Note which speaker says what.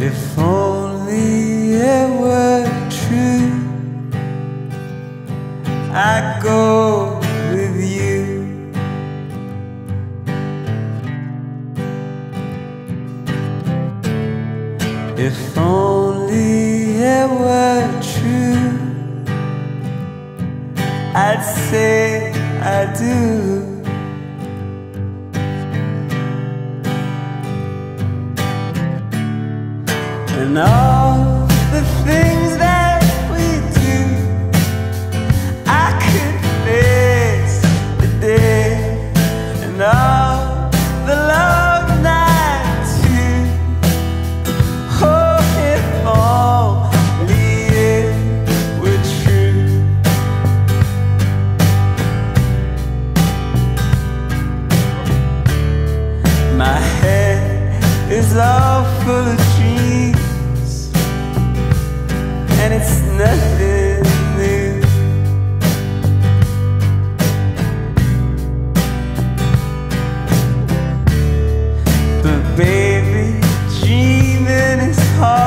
Speaker 1: If only it were true, I'd go with you. If only it were true, I'd say I do. And all the things that we do, I could face the day. And all the love nights too. Oh, if only it were true. My head is all full of dreams, and it's nothing new. But baby, dreaming is hard.